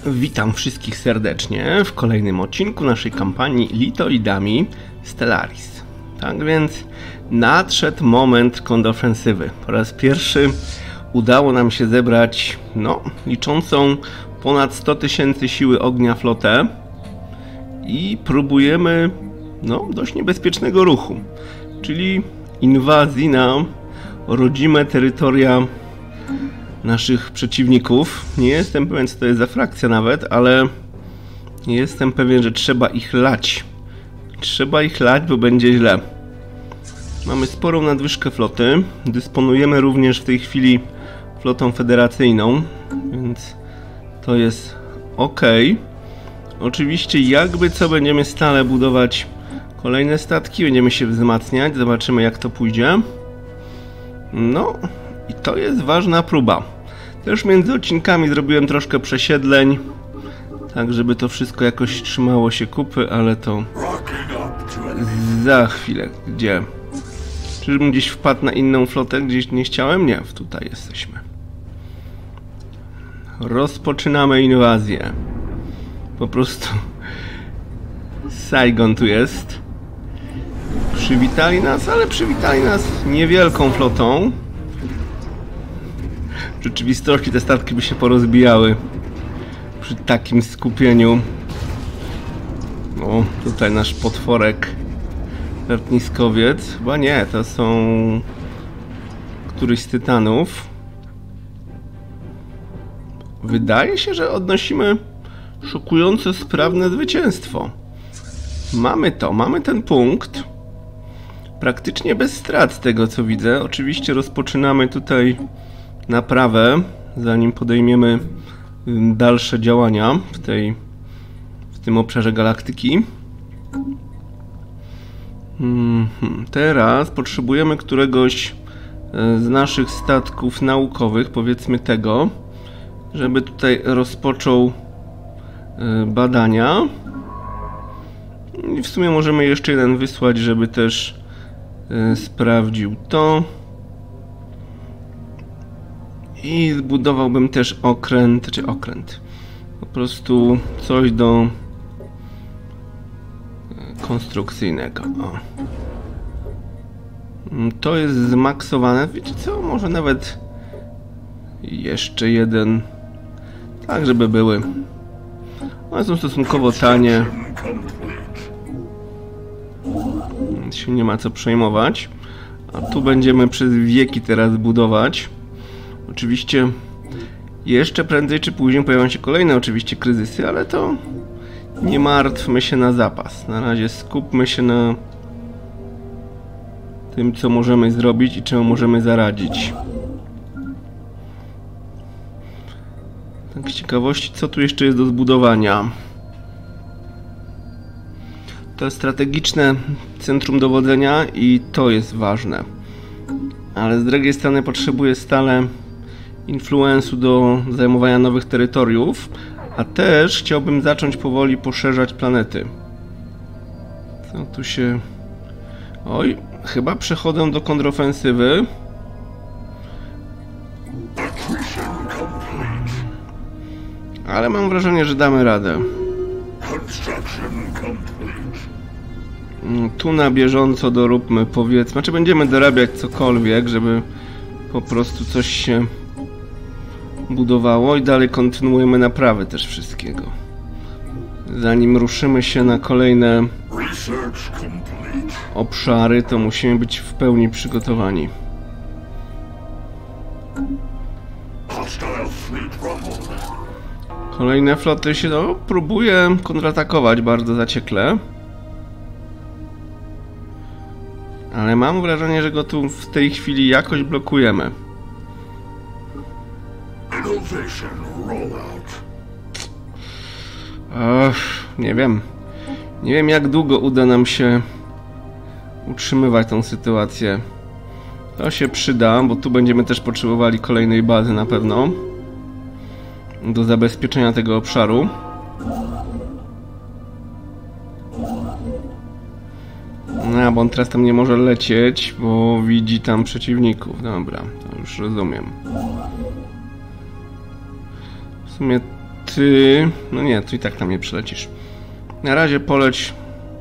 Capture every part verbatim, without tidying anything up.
Witam wszystkich serdecznie w kolejnym odcinku naszej kampanii Litolidami Stellaris. Tak więc nadszedł moment kontrofensywy. Po raz pierwszy udało nam się zebrać, no, liczącą ponad sto tysięcy siły ognia flotę i próbujemy, no, dość niebezpiecznego ruchu, czyli inwazji na rodzime terytoria naszych przeciwników. Nie jestem pewien, co to jest za frakcja nawet, ale jestem pewien, że trzeba ich lać. Trzeba ich lać, bo będzie źle. Mamy sporą nadwyżkę floty. Dysponujemy również w tej chwili flotą federacyjną, więc to jest ok. Oczywiście jakby co, będziemy stale budować kolejne statki, będziemy się wzmacniać, zobaczymy jak to pójdzie. No i to jest ważna próba. Też między odcinkami zrobiłem troszkę przesiedleń, tak żeby to wszystko jakoś trzymało się kupy, ale to za chwilę. Gdzie? Czyżbym gdzieś wpadł na inną flotę? Gdzieś nie chciałem? Nie, tutaj jesteśmy. Rozpoczynamy inwazję. Po prostu Saigon tu jest. Przywitali nas, ale przywitali nas niewielką flotą. W rzeczywistości te statki by się porozbijały przy takim skupieniu. O, tutaj nasz potworek lotniskowiec. Chyba nie, to są któryś z tytanów. Wydaje się, że odnosimy szokująco sprawne zwycięstwo. Mamy to, mamy ten punkt. Praktycznie bez strat z tego co widzę. Oczywiście rozpoczynamy tutaj naprawę, zanim podejmiemy dalsze działania w, tej, w tym obszarze galaktyki. Teraz potrzebujemy któregoś z naszych statków naukowych, powiedzmy tego, żeby tutaj rozpoczął badania. I w sumie możemy jeszcze jeden wysłać, żeby też sprawdził to. I zbudowałbym też okręt, czy okręt, po prostu coś do konstrukcyjnego. O. To jest zmaksowane, wiecie co, może nawet jeszcze jeden, tak żeby były. One są stosunkowo tanie, więc się nie ma co przejmować. A tu będziemy przez wieki teraz budować. Oczywiście jeszcze prędzej czy później pojawią się kolejne oczywiście kryzysy, ale to nie martwmy się na zapas. Na razie skupmy się na tym, co możemy zrobić i czemu możemy zaradzić. Tak z ciekawości, co tu jeszcze jest do zbudowania? To jest strategiczne centrum dowodzenia i to jest ważne. Ale z drugiej strony potrzebuję stale influensu do zajmowania nowych terytoriów, a też chciałbym zacząć powoli poszerzać planety. Co tu się... Oj, chyba przechodzę do kontrofensywy. Ale mam wrażenie, że damy radę. Tu na bieżąco doróbmy, powiedzmy, znaczy będziemy dorabiać cokolwiek, żeby po prostu coś się budowało i dalej kontynuujemy naprawy też wszystkiego. Zanim ruszymy się na kolejne obszary, to musimy być w pełni przygotowani. Kolejne floty się, no, próbuje kontratakować bardzo zaciekle. Ale mam wrażenie, że go tu w tej chwili jakoś blokujemy. Ech, nie wiem. Nie wiem jak długo uda nam się utrzymywać tą sytuację. To się przyda, bo tu będziemy też potrzebowali kolejnej bazy na pewno do zabezpieczenia tego obszaru. No, bo on teraz tam nie może lecieć, bo widzi tam przeciwników. Dobra, to już rozumiem. W sumie ty... No nie, tu i tak tam nie przylecisz. Na razie poleć...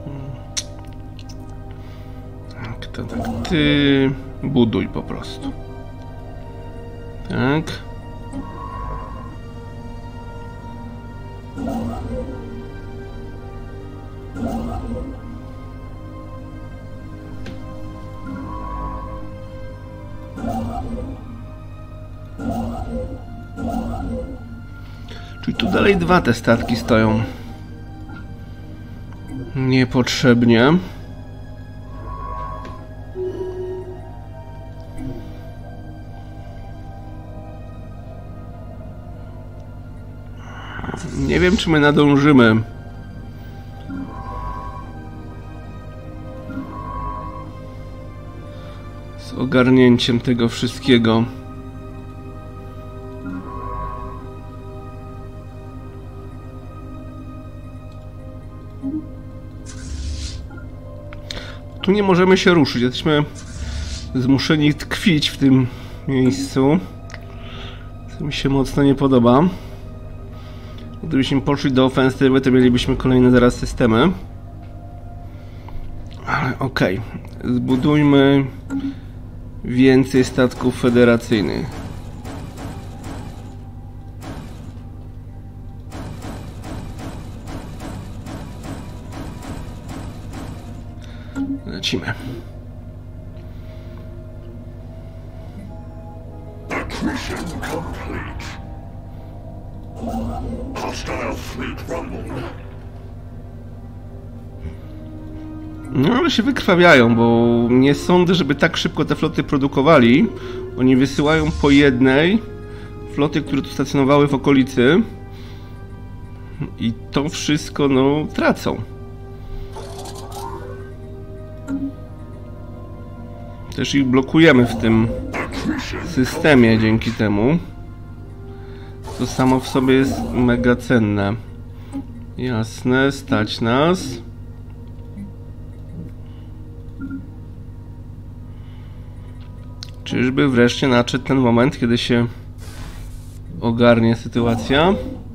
Tak, to tak, ty... Buduj po prostu. Tak. Czyli tu dalej dwa te statki stoją. Niepotrzebnie. Nie wiem, czy my nadążymy. Z ogarnięciem tego wszystkiego. Tu nie możemy się ruszyć. Jesteśmy zmuszeni tkwić w tym miejscu. Co mi się mocno nie podoba. Gdybyśmy poszli do ofensywy, to mielibyśmy kolejne zaraz systemy. Ale okej. Okay. Zbudujmy więcej statków federacyjnych. Lecimy. No ale się wykrwawiają, bo nie sądzę, żeby tak szybko te floty produkowali. Oni wysyłają po jednej floty, które tu stacjonowały w okolicy. I to wszystko, no, tracą. Też ich blokujemy w tym systemie dzięki temu. To samo w sobie jest mega cenne. Jasne, stać nas. Czyżby wreszcie nadszedł ten moment, kiedy się ogarnie sytuacja?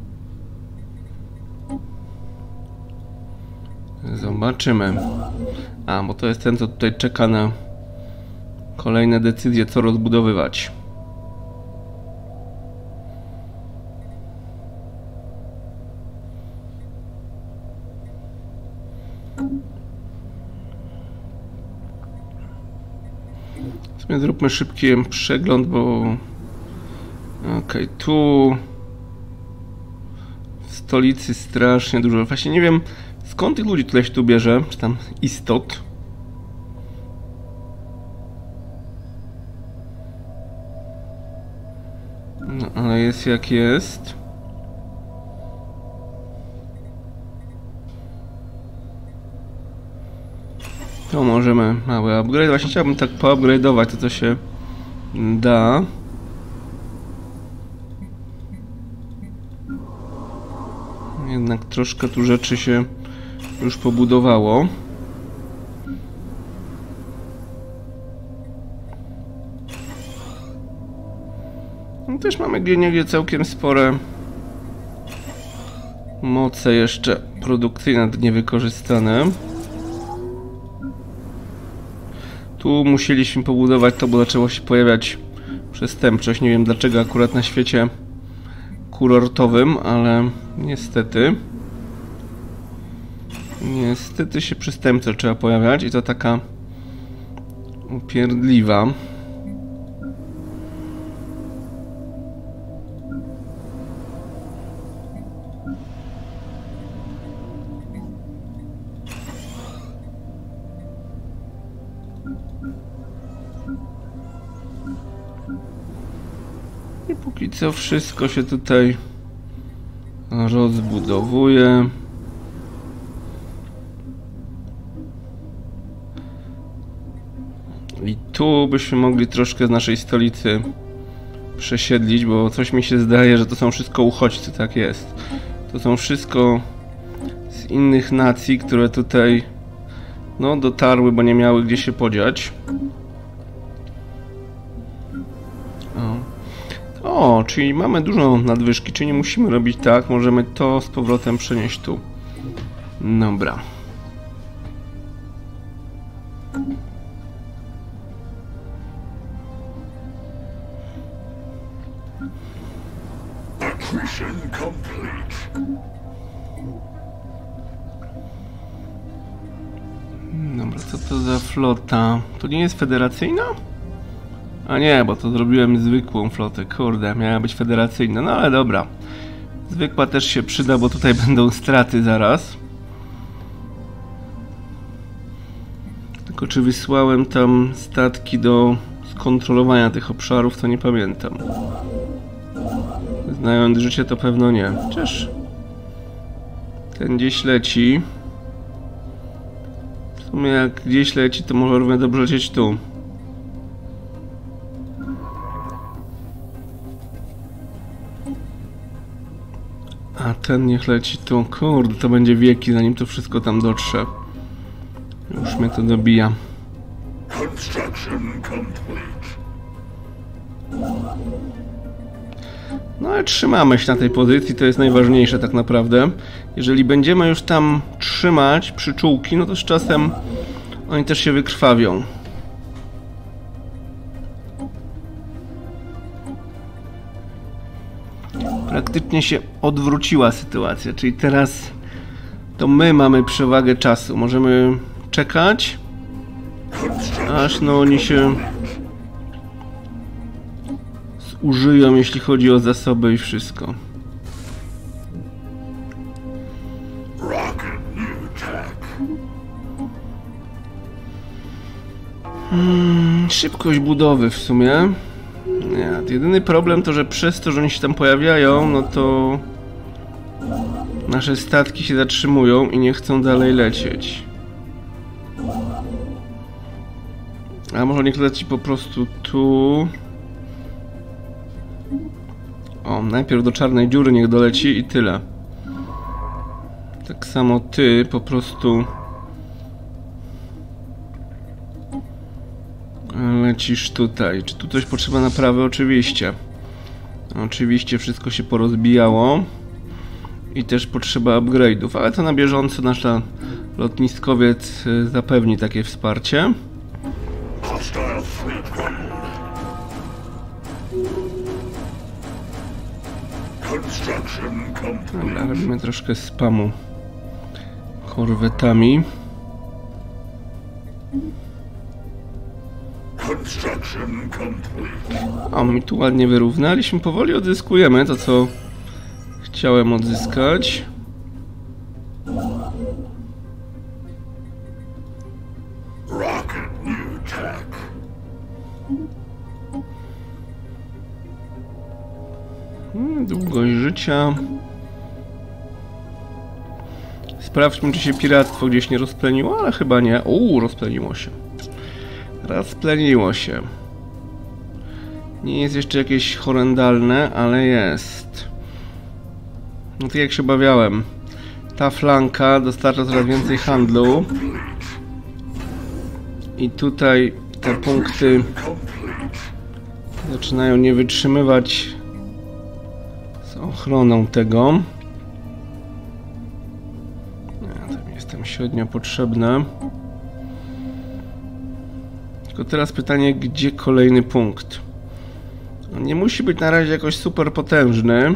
Zobaczymy. A, bo to jest ten, co tutaj czeka na kolejne decyzje, co rozbudowywać. W sumie zróbmy szybki przegląd, bo... Okej, okay, tu... W stolicy strasznie dużo. Właśnie nie wiem, skąd tych ludzi tyle się tu bierze, czy tam istot. No, ale jest jak jest. To możemy mały upgrade. Właśnie chciałbym tak poupgrade'ować to, co się da. Jednak troszkę tu rzeczy się już pobudowało. No też mamy gdzie całkiem spore moce jeszcze produkcyjne niewykorzystane. Tu musieliśmy pobudować to, bo zaczęło się pojawiać przestępczość. Nie wiem dlaczego akurat na świecie kurortowym, ale niestety niestety się przestępczo trzeba pojawiać i to taka upierdliwa. I póki co wszystko się tutaj rozbudowuje. I tu byśmy mogli troszkę z naszej stolicy przesiedlić, bo coś mi się zdaje, że to są wszystko uchodźcy, tak jest. To są wszystko z innych nacji, które tutaj no dotarły, bo nie miały gdzie się podziać. O, O, czyli mamy dużo nadwyżki, czyli nie musimy robić tak. Możemy to z powrotem przenieść tu. Dobra. Dobra, co to za flota? To nie jest federacyjna? A nie, bo to zrobiłem zwykłą flotę. Kurde, miała być federacyjna. No ale dobra. Zwykła też się przyda, bo tutaj będą straty zaraz. Tylko czy wysłałem tam statki do skontrolowania tych obszarów, to nie pamiętam. Znając życie, to pewno nie. Chociaż ten gdzieś leci. W sumie jak gdzieś leci, to może równie dobrze lecieć tu. A ten niech leci tu. Kurde, to będzie wieki, zanim to wszystko tam dotrze. Już mnie to dobija. No ale trzymamy się na tej pozycji, to jest najważniejsze tak naprawdę. Jeżeli będziemy już tam trzymać przyczółki, no to z czasem oni też się wykrwawią. Praktycznie się odwróciła sytuacja, czyli teraz to my mamy przewagę czasu. Możemy czekać, aż no oni się zużyją, jeśli chodzi o zasoby i wszystko. Hmm, szybkość budowy w sumie. Nie, jedyny problem to, że przez to, że oni się tam pojawiają, no to nasze statki się zatrzymują i nie chcą dalej lecieć. A może niech leci po prostu tu. O, najpierw do czarnej dziury niech doleci i tyle. Tak samo ty po prostu lecisz tutaj. Czy tu coś potrzeba naprawy? Oczywiście. Oczywiście wszystko się porozbijało. I też potrzeba upgrade'ów, ale to na bieżąco nasz lotniskowiec zapewni takie wsparcie. Dobra, robimy troszkę spamu korwetami. O, my tu ładnie wyrównaliśmy, powoli odzyskujemy to, co chciałem odzyskać. Hmm, długość życia. Sprawdźmy, czy się piractwo gdzieś nie rozpleniło, ale chyba nie. Uuu, rozpleniło się. Rozpleniło się. Nie jest jeszcze jakieś horrendalne, ale jest. No tak jak się obawiałem. Ta flanka dostarcza coraz więcej handlu. I tutaj te punkty zaczynają nie wytrzymywać z ochroną tego. Ja tam jestem średnio potrzebne. Tylko teraz pytanie, gdzie kolejny punkt? On nie musi być na razie jakoś super potężny.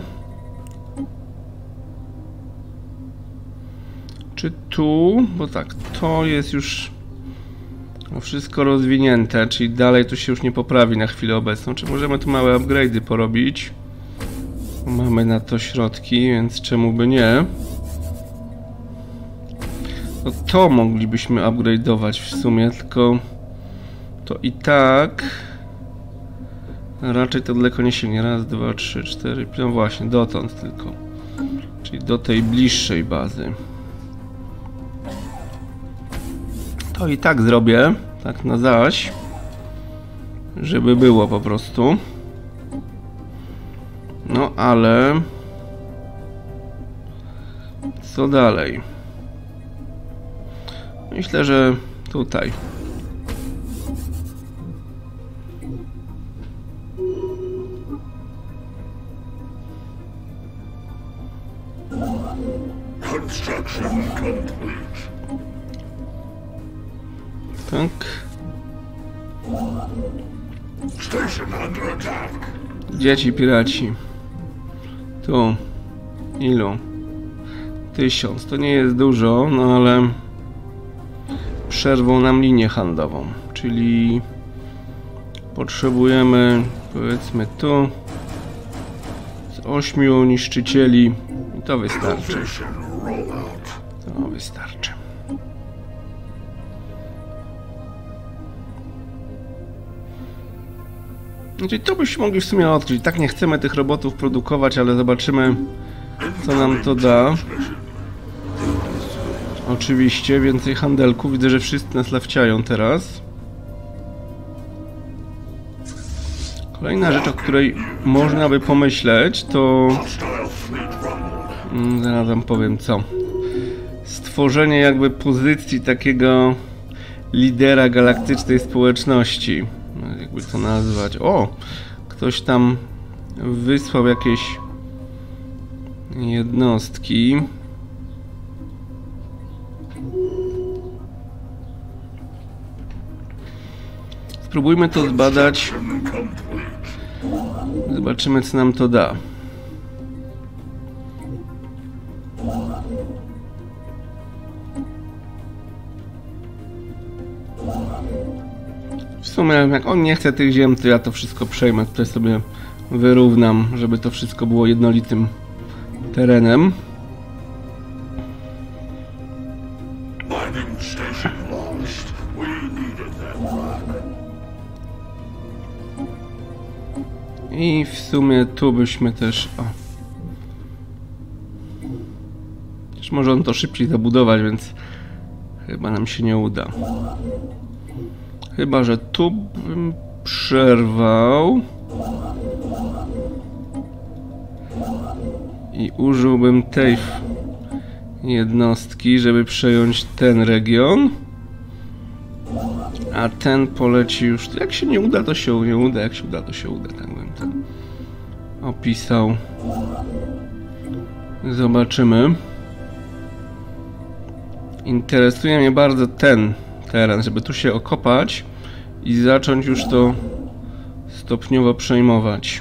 Czy tu? Bo tak, to jest już wszystko rozwinięte, czyli dalej to się już nie poprawi na chwilę obecną. Czy możemy tu małe upgrade'y porobić? Mamy na to środki, więc czemu by nie? No to moglibyśmy upgrade'ować w sumie, tylko to i tak raczej to daleko nie sięgnie. Raz, dwa, trzy, cztery, no właśnie, dotąd tylko. Czyli do tej bliższej bazy. To i tak zrobię, tak na zaś, żeby było po prostu. No ale co dalej? Myślę, że tutaj. Construction complete. Tak. Station under attack. Dzieci piraci. Tu. Ilu? Tysiąc. To nie jest dużo, no ale przerwą nam linię handlową, czyli potrzebujemy, powiedzmy tu, z ośmiu niszczycieli i to wystarczy. To wystarczy. Znaczy, to byśmy mogli w sumie odkryć. Tak nie chcemy tych robotów produkować, ale zobaczymy, co nam to da. Oczywiście, więcej handelków. Widzę, że wszyscy nas lawciają teraz. Kolejna rzecz, o której można by pomyśleć, to... Zaraz wam powiem co. Stworzenie jakby pozycji takiego lidera galaktycznej społeczności. Jakby to nazwać. O! Ktoś tam wysłał jakieś jednostki. Spróbujmy to zbadać. Zobaczymy, co nam to da. W sumie, jak on nie chce tych ziem, to ja to wszystko przejmę. Tutaj sobie wyrównam, żeby to wszystko było jednolitym terenem. I w sumie tu byśmy też... O. Też może on to szybciej zabudować, więc chyba nam się nie uda. Chyba że tu bym przerwał i użyłbym tej jednostki, żeby przejąć ten region. A ten poleci już... Jak się nie uda, to się nie uda. Jak się uda, to się uda. Tak bym to opisał. Zobaczymy. Interesuje mnie bardzo ten teren, żeby tu się okopać i zacząć już to stopniowo przejmować.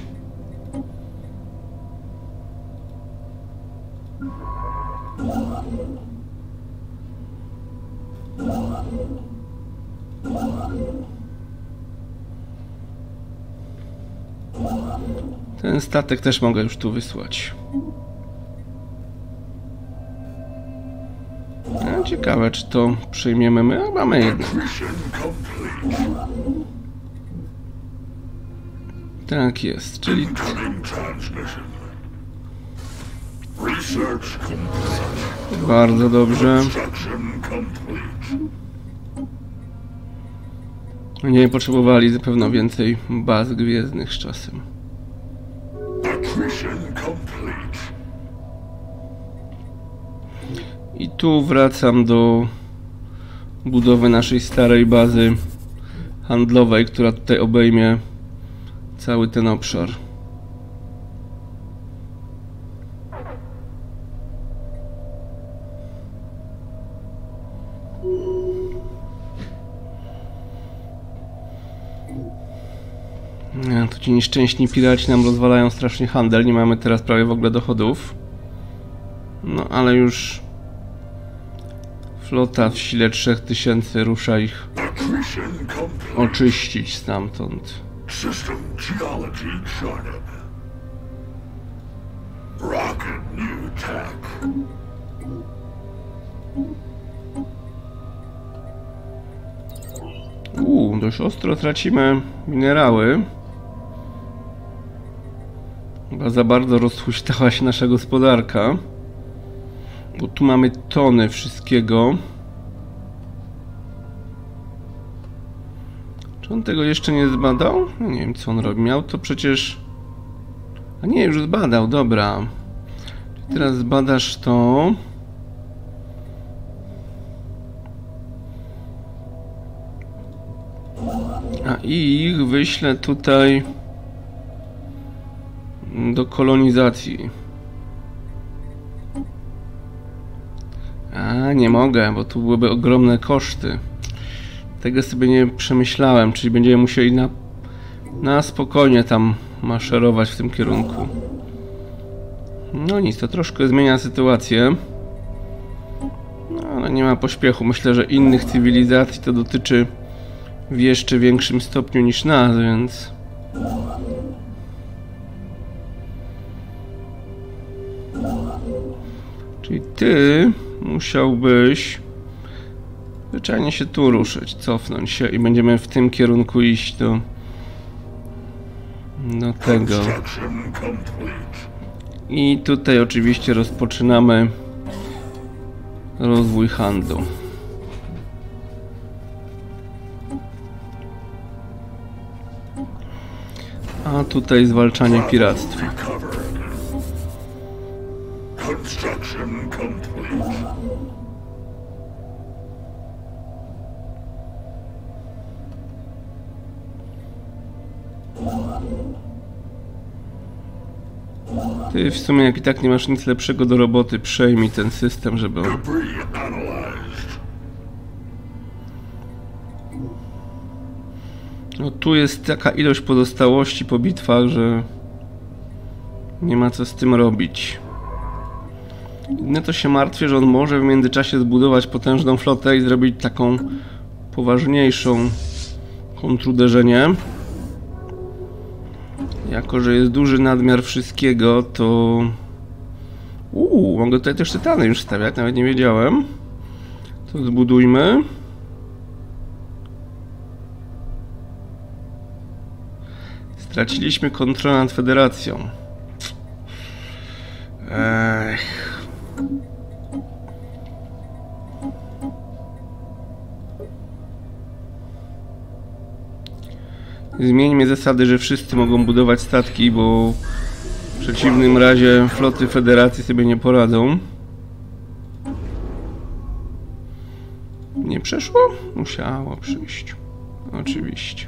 Ten statek też mogę już tu wysłać. No, ciekawe, czy to przyjmiemy my, a mamy jednak. Tak jest, czyli... Bardzo dobrze. Nie potrzebowali zapewne więcej baz gwiezdnych z czasem. I tu wracam do budowy naszej starej bazy handlowej, która tutaj obejmie cały ten obszar. Ja, tu ci nieszczęśni piraci nam rozwalają strasznie handel, nie mamy teraz prawie w ogóle dochodów. No ale już flota w sile trzech tysięcy rusza ich oczyścić stamtąd. Uuu, dość ostro tracimy minerały. Chyba za bardzo rozhuśtała się nasza gospodarka. Bo tu mamy tony wszystkiego. Czy on tego jeszcze nie zbadał? No nie wiem, co on robi. Miał to przecież... A nie, już zbadał, dobra. Teraz zbadasz to. A ich wyślę tutaj do kolonizacji. A, nie mogę, bo tu byłyby ogromne koszty. Tego sobie nie przemyślałem, czyli będziemy musieli na, na spokojnie tam maszerować w tym kierunku. No nic, to troszkę zmienia sytuację. No, ale nie ma pośpiechu. Myślę, że innych cywilizacji to dotyczy w jeszcze większym stopniu niż nas, więc... Czyli ty musiałbyś zwyczajnie się tu ruszyć, cofnąć się i będziemy w tym kierunku iść do... do tego. I tutaj oczywiście rozpoczynamy rozwój handlu. A tutaj zwalczanie piractwa. Ty w sumie jak i tak nie masz nic lepszego do roboty, przejmij ten system, żeby on... No tu jest taka ilość pozostałości po bitwach, że nie ma co z tym robić. Jedyne to się martwię, że on może w międzyczasie zbudować potężną flotę i zrobić taką poważniejszą kontruderzenie. Jako że jest duży nadmiar wszystkiego, to... Uuu, mogę tutaj też tytany już stawiać, nawet nie wiedziałem. To zbudujmy. Straciliśmy kontrolę nad Federacją. Ech. Zmieńmy zasady, że wszyscy mogą budować statki, bo w przeciwnym razie floty Federacji sobie nie poradzą. Nie przeszło? Musiało przyjść. Oczywiście.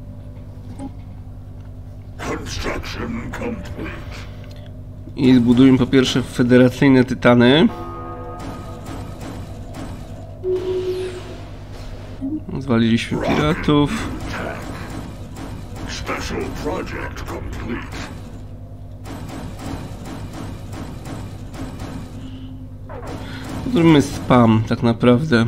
I zbudujmy po pierwsze federacyjne tytany. Zwaliliśmy piratów. Zróbmy spam, tak naprawdę.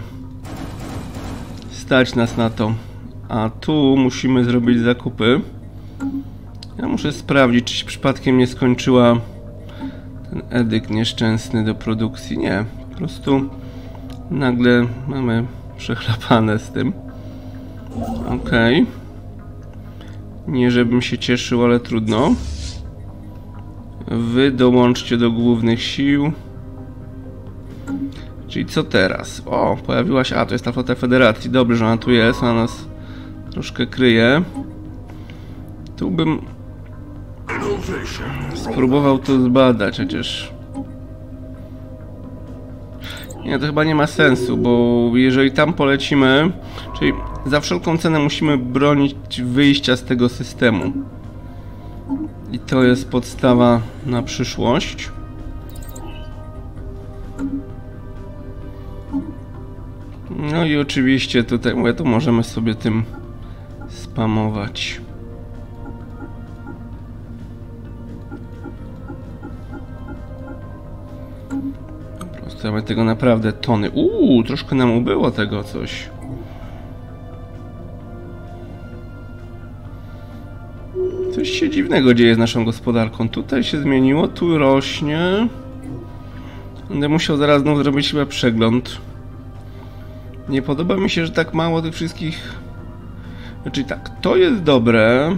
Stać nas na to. A tu musimy zrobić zakupy. Ja muszę sprawdzić, czy się przypadkiem nie skończyła ten edykt nieszczęsny do produkcji. Nie, po prostu nagle mamy przechlapane z tym. Okej. Okay. Nie żebym się cieszył, ale trudno. Wy dołączcie do głównych sił. Czyli co teraz? O, pojawiła się... A, to jest ta flota Federacji. Dobrze, że ona tu jest. Ona nas troszkę kryje. Tu bym spróbował to zbadać, chociaż... Nie, to chyba nie ma sensu, bo jeżeli tam polecimy... Czyli za wszelką cenę musimy bronić wyjścia z tego systemu. I to jest podstawa na przyszłość. No i oczywiście tutaj, mówię, to możemy sobie tym spamować. Po prostu mamy tego naprawdę tony. Uuu, troszkę nam ubyło tego coś. Coś się dziwnego dzieje z naszą gospodarką. Tutaj się zmieniło, tu rośnie. Będę musiał zaraz znów zrobić chyba przegląd. Nie podoba mi się, że tak mało tych wszystkich... Znaczy tak, to jest dobre.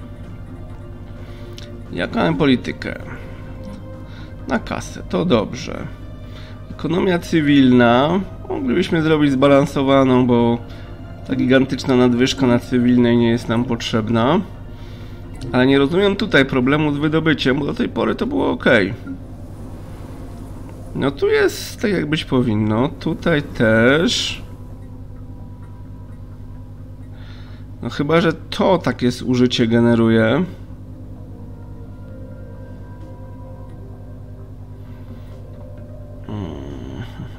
Jaką mamy politykę? Na kasę, to dobrze. Ekonomia cywilna. Moglibyśmy zrobić zbalansowaną, bo ta gigantyczna nadwyżka na cywilnej nie jest nam potrzebna. Ale nie rozumiem tutaj problemu z wydobyciem, bo do tej pory to było ok. No tu jest tak jak być powinno. Tutaj też. No chyba, że to takie zużycie generuje.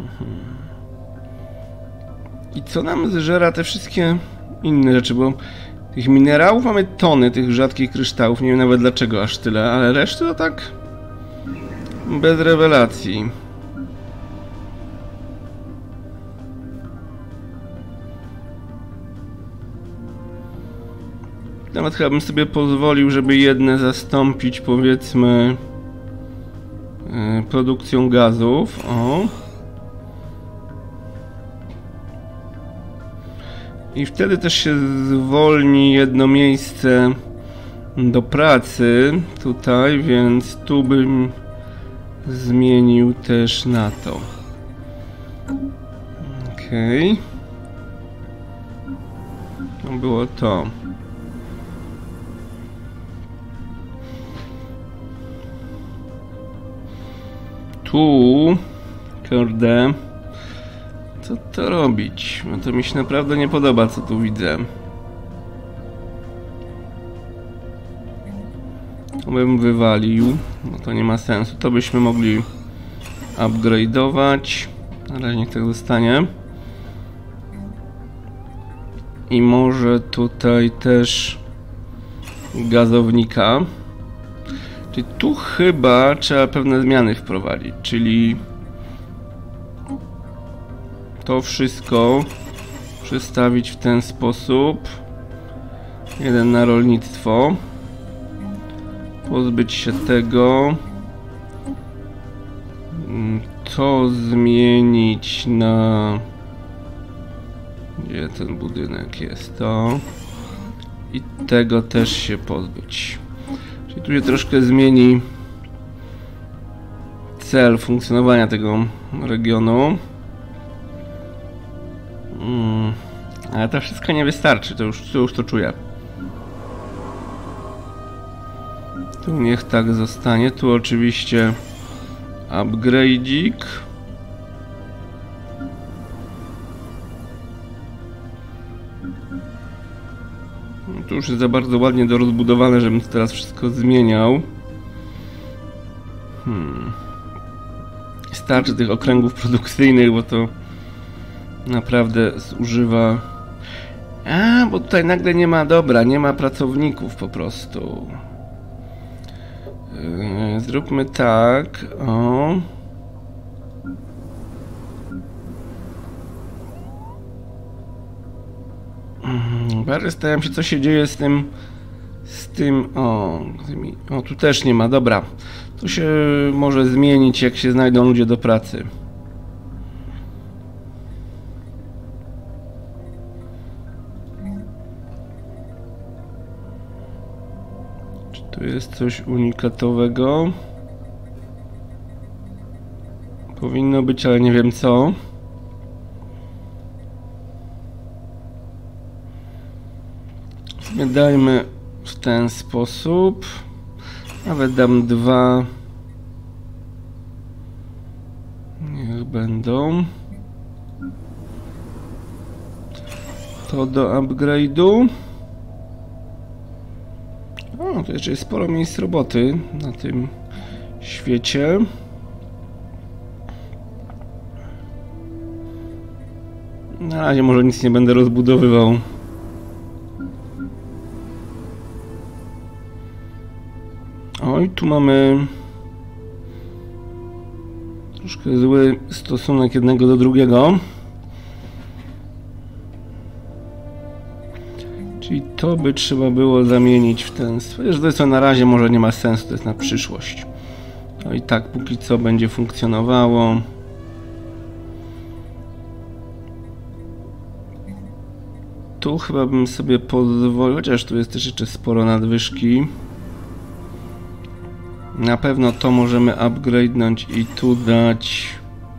I co nam zżera te wszystkie inne rzeczy, bo tych minerałów mamy tony, tych rzadkich kryształów, nie wiem nawet dlaczego aż tyle, ale resztę to tak bez rewelacji. Nawet chyba bym sobie pozwolił, żeby jedne zastąpić, powiedzmy, yy, produkcją gazów. O. I wtedy też się zwolni jedno miejsce do pracy tutaj, więc tu bym zmienił też na to. Okej. Okay. To było to. Tu, kurde, co to robić? No to mi się naprawdę nie podoba, co tu widzę. To bym wywalił, no to nie ma sensu. To byśmy mogli upgrade'ować. Na razie niech tak zostanie. I może tutaj też gazownika. Czyli tu chyba trzeba pewne zmiany wprowadzić, czyli to wszystko przestawić w ten sposób. Jeden na rolnictwo. Pozbyć się tego. To zmienić na... Gdzie ten budynek jest? To. I tego też się pozbyć. Czyli tu się troszkę zmieni cel funkcjonowania tego regionu. Hmm. Ale to wszystko nie wystarczy, to już, to już to czuję. Tu niech tak zostanie. Tu oczywiście upgrade'ik. Tu już jest za bardzo ładnie dorozbudowane, żebym teraz wszystko zmieniał. Hmm. Starczy tych okręgów produkcyjnych, bo to naprawdę zużywa. A, bo tutaj nagle nie ma, dobra, nie ma pracowników po prostu. Yy, zróbmy tak, o. Bardzo zastanawiam się, co się dzieje z tym, z tym, o, tymi, o, tu też nie ma, dobra. To się może zmienić, jak się znajdą ludzie do pracy. Czy tu jest coś unikatowego? Powinno być, ale nie wiem co. Dajmy w ten sposób. Nawet dam dwa. Niech będą. To do upgrade'u. O, to jeszcze jest sporo miejsc roboty na tym świecie. Na razie może nic nie będę rozbudowywał. Oj, tu mamy troszkę zły stosunek jednego do drugiego. Czyli to by trzeba było zamienić w ten sposób. To jest to na razie może nie ma sensu, to jest na przyszłość. No i tak póki co będzie funkcjonowało. Tu chyba bym sobie pozwolił, chociaż tu jest też jeszcze sporo nadwyżki. Na pewno to możemy upgrade'nąć i tu dać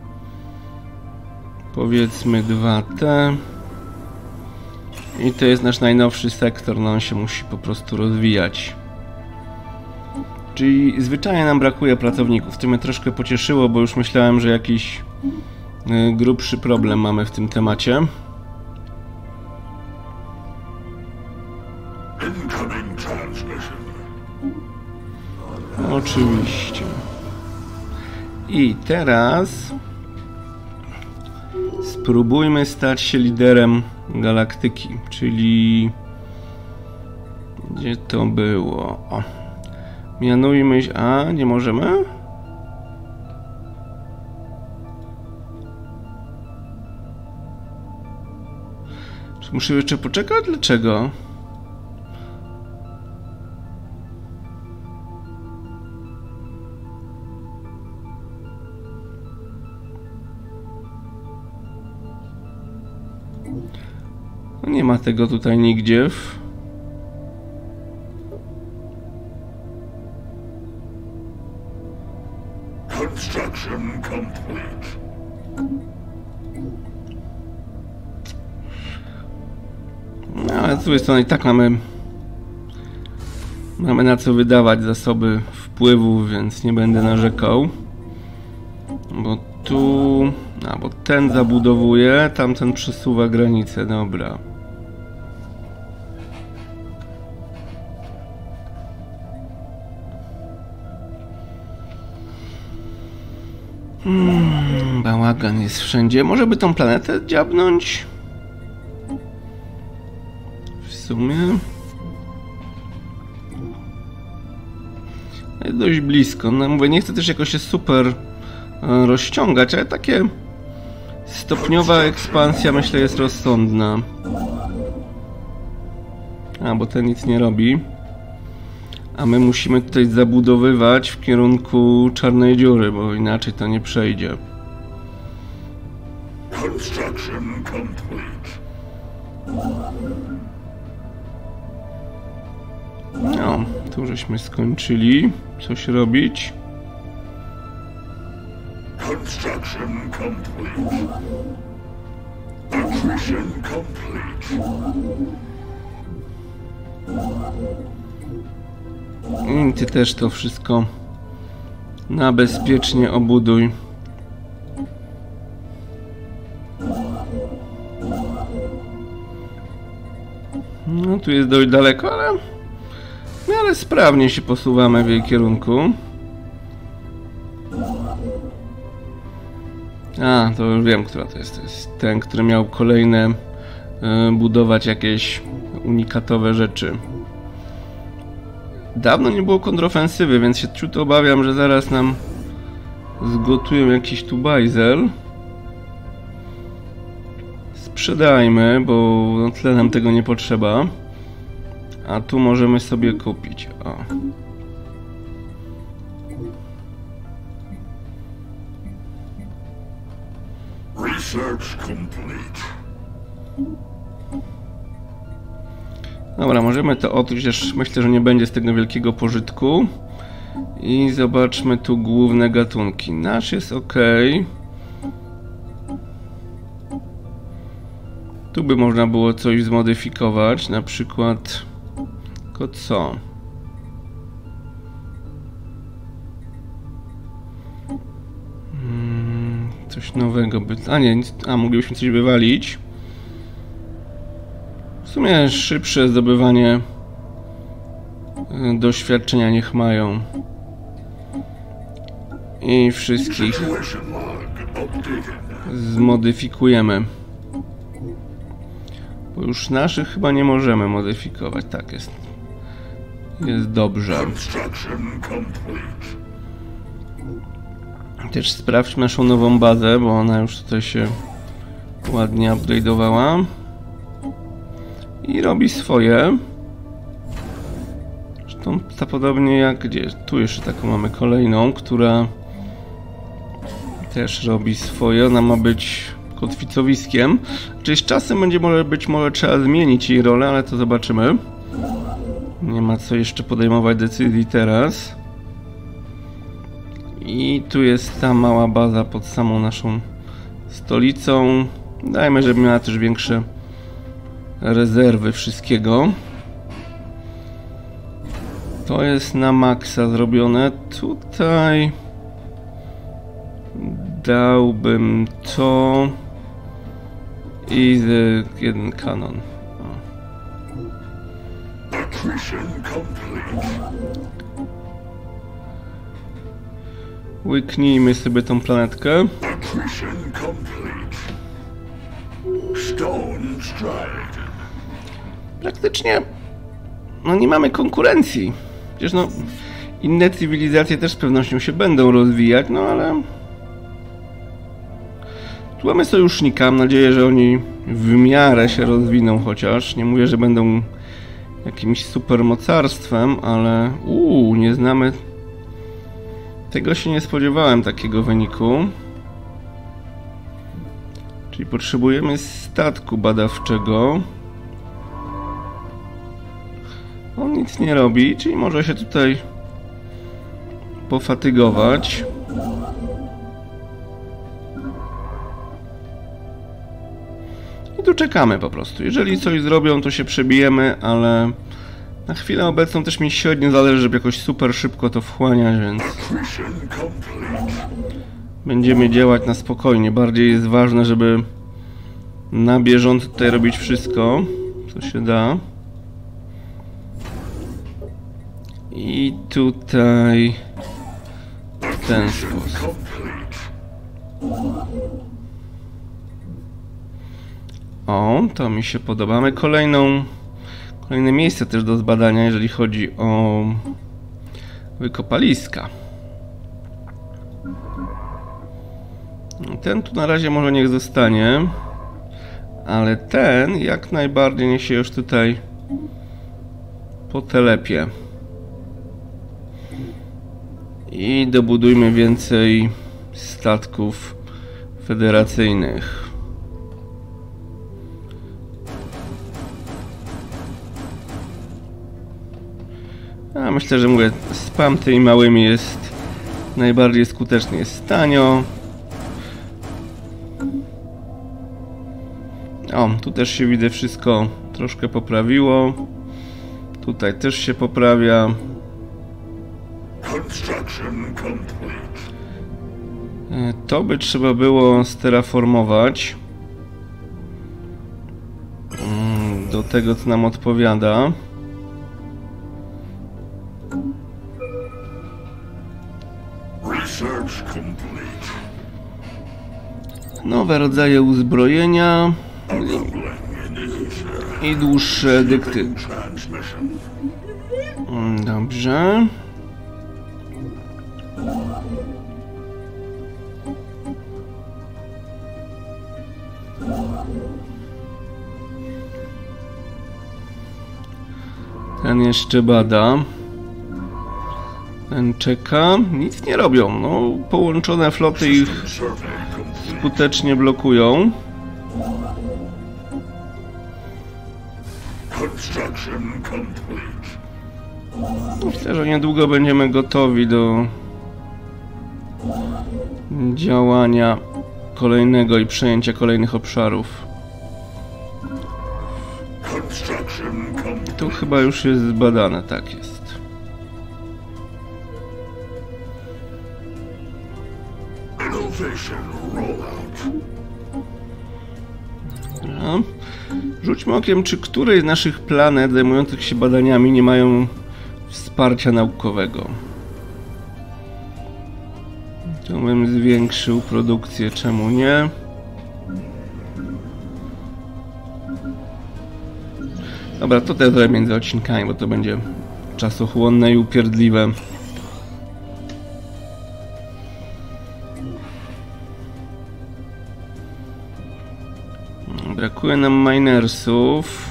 powiedzmy dwa te. I to jest nasz najnowszy sektor, no on się musi po prostu rozwijać. Czyli zwyczajnie nam brakuje pracowników. To mnie troszkę pocieszyło, bo już myślałem, że jakiś grubszy problem mamy w tym temacie. Oczywiście. I teraz Spróbujmy stać się liderem galaktyki, czyli... Gdzie to było? O. Mianujmy się... A, nie możemy? Czy muszę jeszcze poczekać? Dlaczego? No nie ma tego tutaj nigdzie. Construction complete. No, ale z drugiej strony i tak mamy mamy na co wydawać zasoby wpływów, więc nie będę narzekał. Bo tu... A, bo ten zabudowuje, tamten przesuwa granicę, dobra. Hmm, bałagan jest wszędzie. Może by tą planetę dziabnąć? W sumie... Jest dość blisko. No mówię, nie chcę też jakoś się super rozciągać, ale takie stopniowa ekspansja myślę jest rozsądna. A, bo ten nic nie robi. A my musimy tutaj zabudowywać w kierunku czarnej dziury, bo inaczej to nie przejdzie. Construction complete. No, tu żeśmy skończyli coś robić. Construction complete. Acquisition complete. I ty też to wszystko na bezpiecznie obuduj. No tu jest dość daleko, ale no, ale sprawnie się posuwamy w jej kierunku. A, to już wiem, która to jest. To jest ten, który miał kolejne y, budować jakieś unikatowe rzeczy. Dawno nie było kontrofensywy, więc się ciut obawiam, że zaraz nam zgotują jakiś tu bajzel. Sprzedajmy, bo no tyle nam tego nie potrzeba. A tu możemy sobie kupić. O. Research complete. Dobra, możemy to odkryć, chociaż myślę, że nie będzie z tego wielkiego pożytku. I zobaczmy tu główne gatunki. Nasz jest ok. Tu by można było coś zmodyfikować, na przykład... Tylko co? Hmm, coś nowego by... A nie, a moglibyśmy coś wywalić. W sumie szybsze zdobywanie doświadczenia niech mają. I wszystkich zmodyfikujemy. Bo już naszych chyba nie możemy modyfikować. Tak jest. Jest dobrze. Też sprawdźmy naszą nową bazę, bo ona już tutaj się ładnie upgrade'owała. I robi swoje. Zresztą to podobnie jak gdzie. Tu jeszcze taką mamy kolejną, która też robi swoje. Ona ma być kotwicowiskiem. Czyli z czasem będzie może być może trzeba zmienić jej rolę, ale to zobaczymy. Nie ma co jeszcze podejmować decyzji teraz. I tu jest ta mała baza pod samą naszą stolicą. Dajmy, żeby miała też większe rezerwy wszystkiego. To jest na maksa zrobione. Tutaj dałbym to i z jeden kanon. Łyknijmy sobie tą planetkę. Stone stride. Praktycznie no nie mamy konkurencji. Przecież no inne cywilizacje też z pewnością się będą rozwijać, no ale tu mamy sojusznika. Mam nadzieję, że oni w miarę się rozwiną, chociaż nie mówię, że będą jakimś supermocarstwem, ale uuu, nie znamy. Tego się nie spodziewałem, takiego wyniku. Czyli potrzebujemy statku badawczego. On nic nie robi, czyli może się tutaj pofatygować. I tu czekamy po prostu. Jeżeli coś zrobią, to się przebijemy, ale na chwilę obecną też mi średnio zależy, żeby jakoś super szybko to wchłaniać, więc będziemy działać na spokojnie. Bardziej jest ważne, żeby na bieżąco tutaj robić wszystko, co się da. I tutaj w ten sposób. O, to mi się podoba. Mamy kolejną, kolejne miejsce też do zbadania, jeżeli chodzi o wykopaliska. Ten tu na razie może niech zostanie, ale ten jak najbardziej niech się już tutaj potelepie. I dobudujmy więcej statków federacyjnych. A myślę, że mówię, spam tymi małymi jest najbardziej skuteczny. Jest tanio. O, tu też się widzę wszystko troszkę poprawiło. Tutaj też się poprawia. To by trzeba było steraformować do tego, co nam odpowiada. Nowe rodzaje uzbrojenia i dłuższe dykty. Dobrze. Ten jeszcze bada. Ten czeka. Nic nie robią. No, połączone floty ich skutecznie blokują. Myślę, że niedługo będziemy gotowi do działania kolejnego i przejęcia kolejnych obszarów. Tu chyba już jest zbadane, tak jest. Dobra. Rzućmy okiem, czy której z naszych planet zajmujących się badaniami nie mają wsparcia naukowego. To bym zwiększył produkcję, czemu nie? Dobra, to też zrobię między odcinkami, bo to będzie czasochłonne i upierdliwe. Brakuje nam minersów.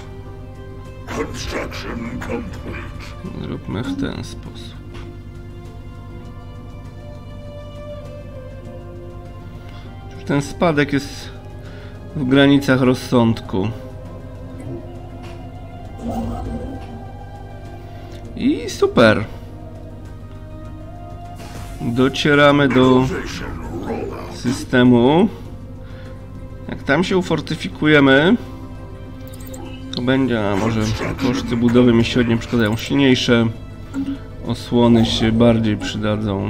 Zróbmy w ten sposób. Ten spadek jest w granicach rozsądku. I super. Docieramy do systemu. Jak tam się ufortyfikujemy, to będzie, a może koszty budowy mi średnio przeszkadzają. Silniejsze osłony się bardziej przydadzą.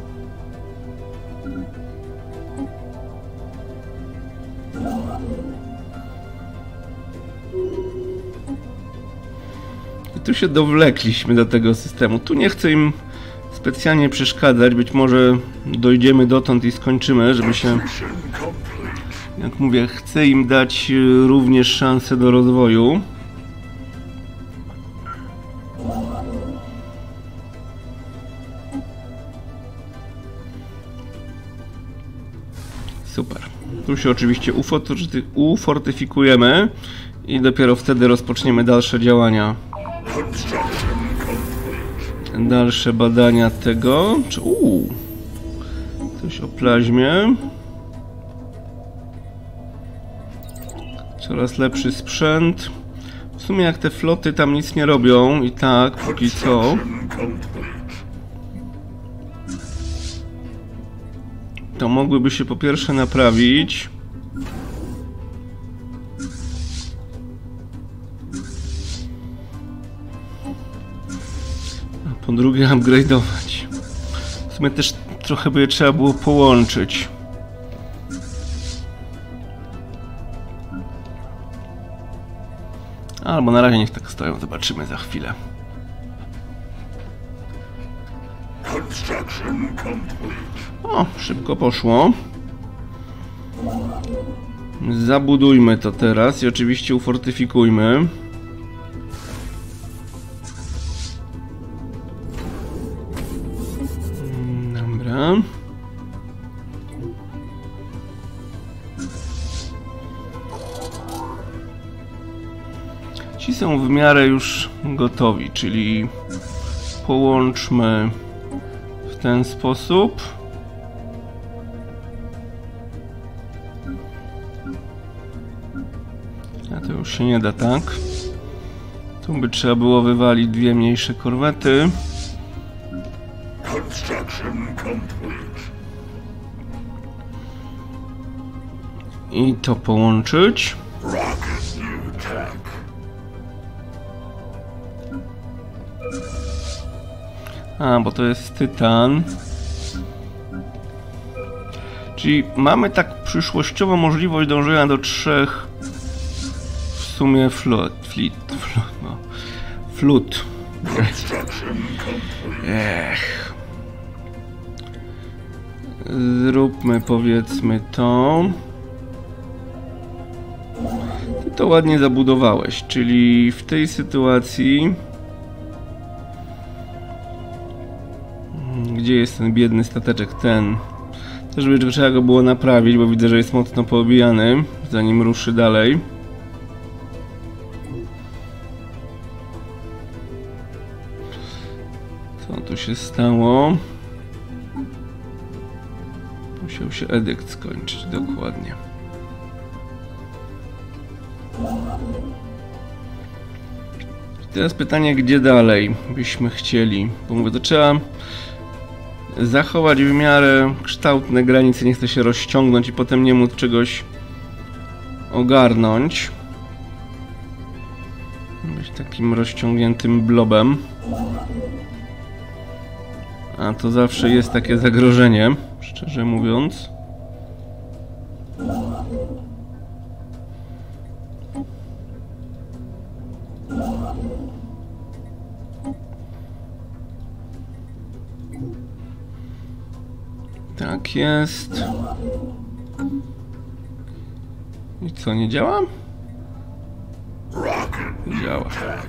I tu się dowlekliśmy do tego systemu. Tu nie chcę im specjalnie przeszkadzać. Być może dojdziemy dotąd i skończymy, żeby się Jak mówię, chcę im dać również szansę do rozwoju. Super. Tu się oczywiście ufortyfikujemy i dopiero wtedy rozpoczniemy dalsze działania. Dalsze badania tego. Uuu. Coś o plazmie. Coraz lepszy sprzęt. W sumie jak te floty tam nic nie robią i tak, póki co. To mogłyby się po pierwsze naprawić. A po drugie upgrade'ować. W sumie też trochę by je trzeba było połączyć. Albo na razie niech tak stoją, zobaczymy za chwilę. O, szybko poszło. Zabudujmy to teraz i oczywiście ufortyfikujmy. Dobra. Ci są w miarę już gotowi, czyli połączmy w ten sposób. A to już się nie da, tak? Tu by trzeba było wywalić dwie mniejsze korwety. I to połączyć. A, bo to jest tytan. Czyli mamy tak przyszłościowo możliwość dążenia do trzech w sumie flut, flit, flut, no, flut. Ech. Zróbmy powiedzmy to. Ty to ładnie zabudowałeś, czyli w tej sytuacji. Gdzie jest ten biedny stateczek? Ten. Też by trzeba go było naprawić, bo widzę, że jest mocno poobijany, zanim ruszy dalej. Co tu się stało? Musiał się edykt skończyć, dokładnie. Teraz pytanie, gdzie dalej byśmy chcieli? Bo mówię, to trzeba zachować w miarę kształtne granice, nie chce się rozciągnąć i potem nie móc czegoś ogarnąć. Być takim rozciągniętym blobem. A to zawsze jest takie zagrożenie, szczerze mówiąc. Tak jest. I co, nie działa? Działa.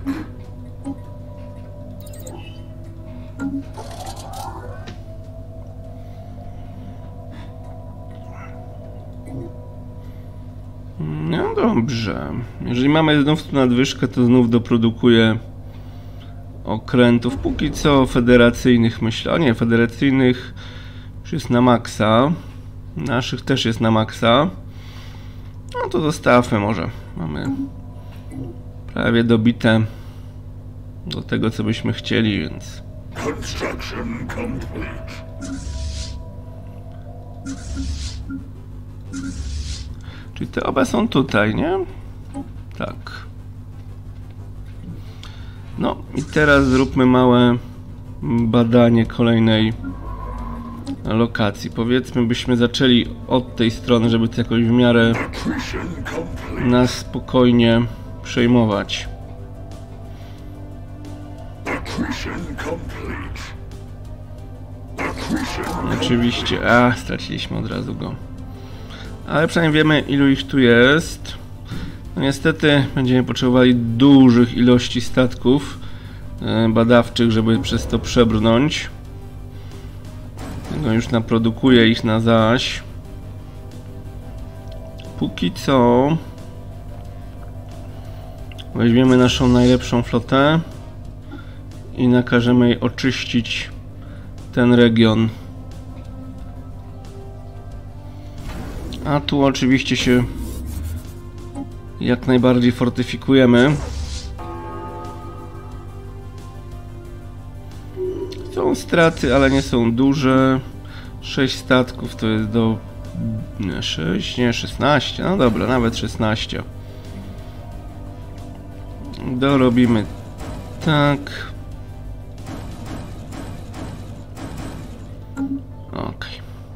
No dobrze. Jeżeli mamy znów tu nadwyżkę, to znów doprodukuję okrętów. Póki co federacyjnych myślę. O nie, federacyjnych już jest na maksa. Naszych też jest na maksa. No to zostawmy może. Mamy prawie dobite do tego, co byśmy chcieli, więc... Czyli te oba są tutaj, nie? Tak. No i teraz zróbmy małe badanie kolejnej lokacji. Powiedzmy, byśmy zaczęli od tej strony, żeby to jakoś w miarę nas spokojnie przejmować. Oczywiście, a straciliśmy od razu go. Ale przynajmniej wiemy, ilu ich tu jest. No niestety będziemy potrzebowali dużych ilości statków e, badawczych, żeby przez to przebrnąć. No już naprodukuję ich na zaś. Póki co weźmiemy naszą najlepszą flotę i nakażemy jej oczyścić ten region. A tu oczywiście się jak najbardziej fortyfikujemy. Są straty, ale nie są duże. sześć statków to jest do... Nie, sześć, nie, szesnaście. No dobra, nawet szesnaście. Dorobimy tak. Ok.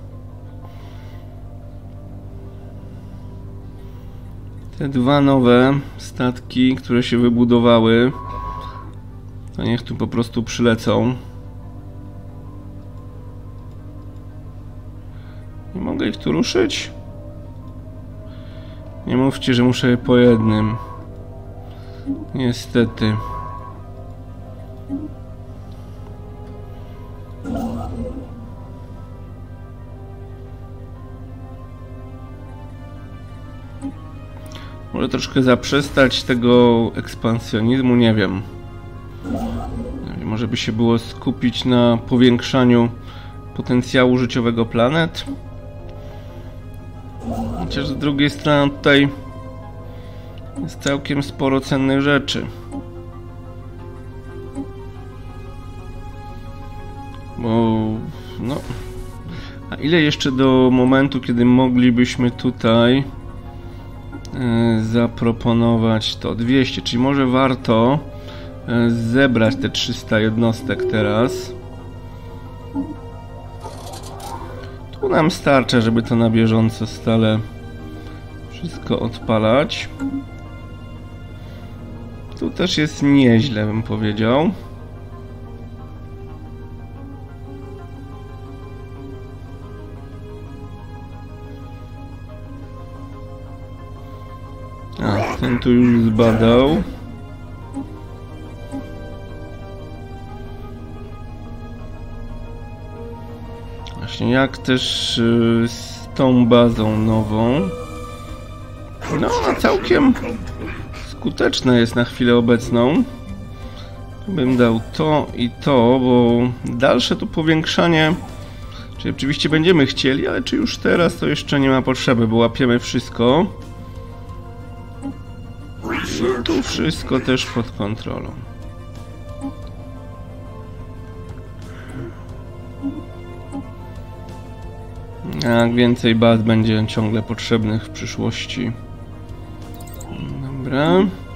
Te dwa nowe statki, które się wybudowały, to niech tu po prostu przylecą. Nie mogę ich tu ruszyć? Nie mówcie, że muszę je po jednym. Niestety. Może troszkę zaprzestać tego ekspansjonizmu, nie wiem. Może by się było skupić na powiększaniu potencjału życiowego planet. Chociaż z drugiej strony tutaj jest całkiem sporo cennych rzeczy. Bo no... A ile jeszcze do momentu, kiedy moglibyśmy tutaj yy, zaproponować to? dwieście, czyli może warto yy, zebrać te trzysta jednostek teraz. Tu nam starcza, żeby to na bieżąco stale wszystko odpalać. Tu też jest nieźle, bym powiedział. A, ten tu już zbadał. Właśnie jak też yy, z tą bazą nową. No, ona całkiem skuteczna jest na chwilę obecną. Bym dał to i to, bo dalsze tu powiększanie, czyli oczywiście będziemy chcieli, ale czy już teraz to jeszcze nie ma potrzeby, bo łapiemy wszystko. I tu wszystko też pod kontrolą. Jak więcej baz będzie ciągle potrzebnych w przyszłości. Dobra.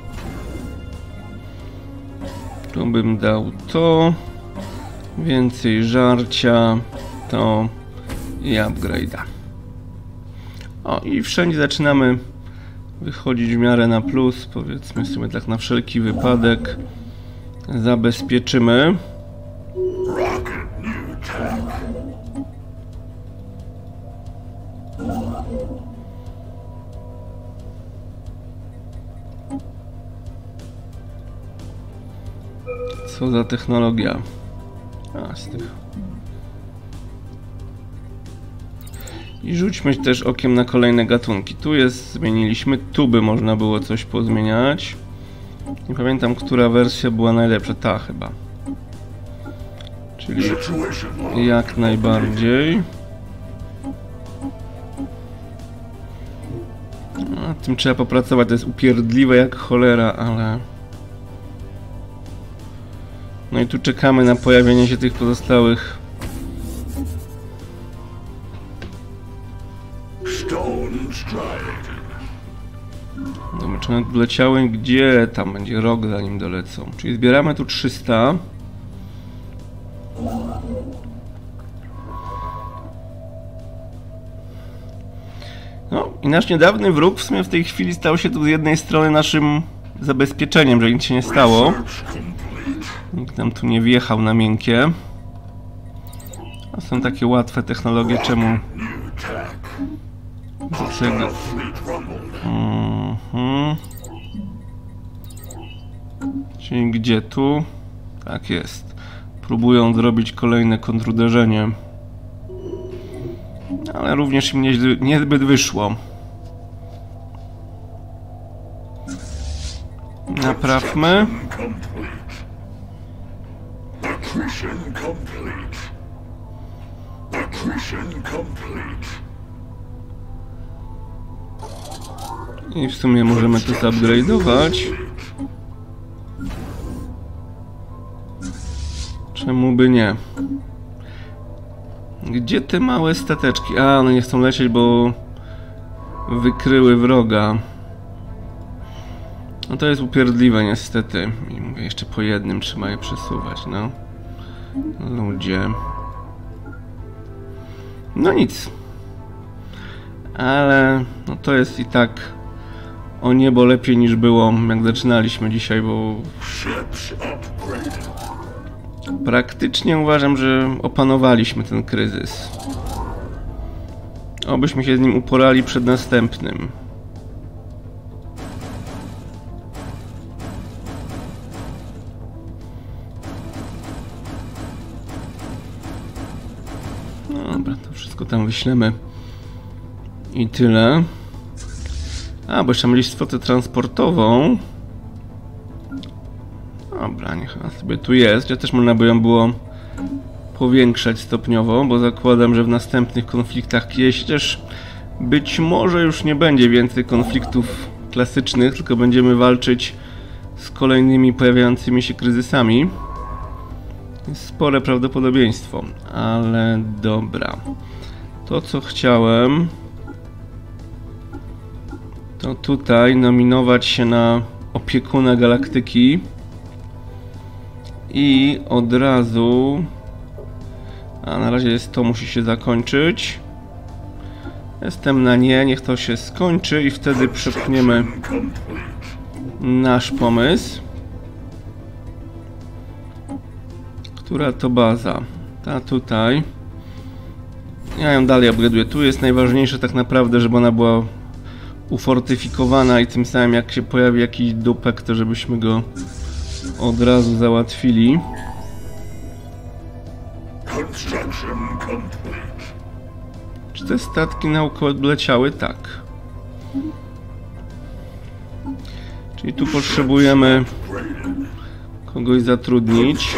Tu bym dał to. Więcej żarcia. To i upgrade'a. O, i wszędzie zaczynamy wychodzić w miarę na plus. Powiedzmy sobie tak na wszelki wypadek. Zabezpieczymy. Co za technologia? A, z tych. I rzućmy też okiem na kolejne gatunki. Tu jest, zmieniliśmy, tu by można było coś pozmieniać. Nie pamiętam, która wersja była najlepsza. Ta chyba. Czyli jak najbardziej. Nad tym trzeba popracować, to jest upierdliwe jak cholera, ale... No i tu czekamy na pojawienie się tych pozostałych. Dobra, czy one doleciały? Gdzie tam będzie rok, zanim dolecą? Czyli zbieramy tu trzysta. No i nasz niedawny wróg w sumie w tej chwili stał się tu z jednej strony naszym zabezpieczeniem, że nic się nie stało. Nikt nam tu nie wjechał na miękkie. A są takie łatwe technologie, czemu Dlaczego? Mhm. Czyli gdzie tu? Tak jest. Próbują zrobić kolejne kontruderzenie. Ale również im niezbyt wyszło. Naprawmy. I w sumie możemy to zupgrade'ować. Czemu by nie? Gdzie te małe stateczki? A, one nie chcą lecieć, bo wykryły wroga. No to jest upierdliwe niestety. I mówię, jeszcze po jednym trzeba je przesuwać, no. Ludzie. No nic. Ale no to jest i tak o niebo lepiej niż było, jak zaczynaliśmy dzisiaj, bo praktycznie uważam, że opanowaliśmy ten kryzys. Obyśmy się z nim uporali przed następnym. Dobra, to wszystko tam wyślemy. I tyle. A, bo jeszcze mieli flotę transportową. Dobra, niech ona sobie tu jest. Ja też można by ją było powiększać stopniowo, bo zakładam, że w następnych konfliktach, jeśli też być może już nie będzie więcej konfliktów klasycznych, tylko będziemy walczyć z kolejnymi pojawiającymi się kryzysami. Jest spore prawdopodobieństwo, ale dobra. To, co chciałem, to tutaj nominować się na opiekuna galaktyki i od razu, a na razie jest to, musi się zakończyć. Jestem na nie, niech to się skończy i wtedy przepchniemy nasz pomysł. Która to baza? Ta tutaj. Ja ją dalej upgraduję. Tu jest najważniejsze tak naprawdę, żeby ona była ufortyfikowana i tym samym jak się pojawi jakiś dupek, to żebyśmy go od razu załatwili. Czy te statki naukowe odleciały? Tak. Czyli tu potrzebujemy kogoś zatrudnić.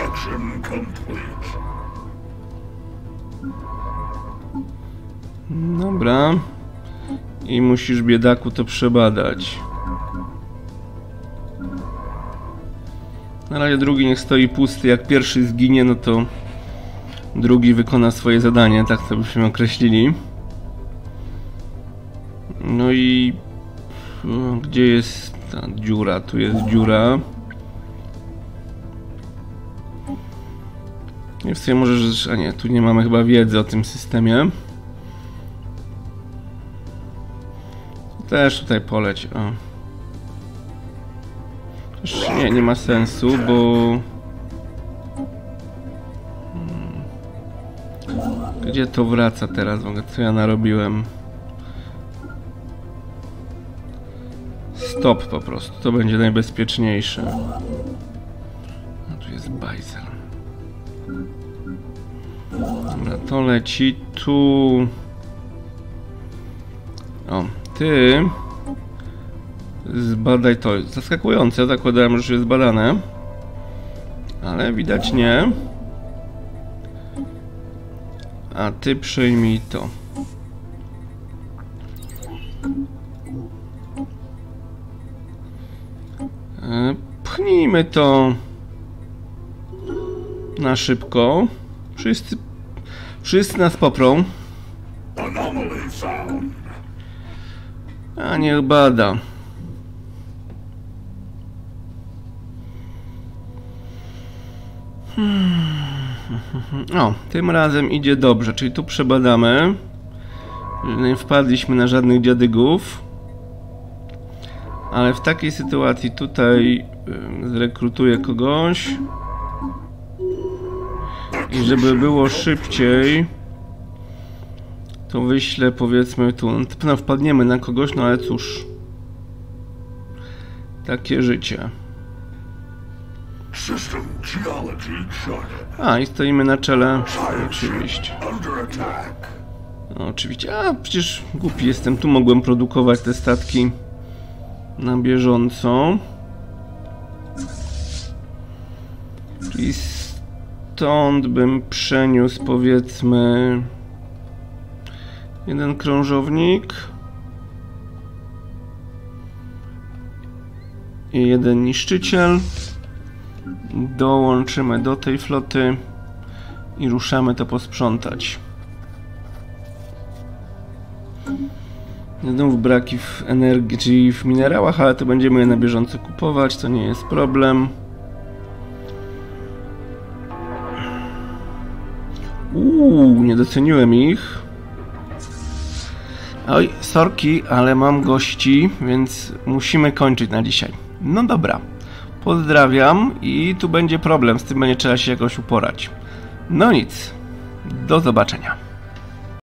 Dobra. I musisz, biedaku, to przebadać. Na razie drugi niech stoi pusty. Jak pierwszy zginie, no to drugi wykona swoje zadanie. Tak to byśmy określili. No i gdzie jest ta dziura? Tu jest dziura. Nie w sumie możesz... A nie, tu nie mamy chyba wiedzy o tym systemie. Też tutaj poleć. O. Nie, nie ma sensu, bo... Gdzie to wraca teraz? Co ja narobiłem? Stop po prostu. To będzie najbezpieczniejsze. A tu jest bajzel. Dobra, to leci tu. O, ty zbadaj to. Zaskakujące, zakładałem, że już jest badane. Ale widać nie. A ty przyjmij to. E, pchnijmy to na szybko. Wszyscy, wszyscy nas poprą. A niech bada. O, tym razem idzie dobrze, czyli tu przebadamy. Nie wpadliśmy na żadnych dziadygów. Ale w takiej sytuacji tutaj zrekrutuję kogoś. I żeby było szybciej, to wyślę, powiedzmy, tu. Na pewno wpadniemy na kogoś, no ale cóż. Takie życie. System geology charted. A, i stoimy na czele. Oczywiście. Under attack. No, oczywiście. A, przecież głupi jestem. Tu mogłem produkować te statki na bieżąco. Czyli stąd bym przeniósł, powiedzmy, jeden krążownik i jeden niszczyciel. Dołączymy do tej floty i ruszamy to posprzątać. Znów braki w energii, czyli w minerałach, ale to będziemy je na bieżąco kupować, to nie jest problem. Uuu, nie doceniłem ich. Oj, sorki, ale mam gości, więc musimy kończyć na dzisiaj. No dobra, pozdrawiam i tu będzie problem, z tym będzie trzeba się jakoś uporać. No nic, do zobaczenia.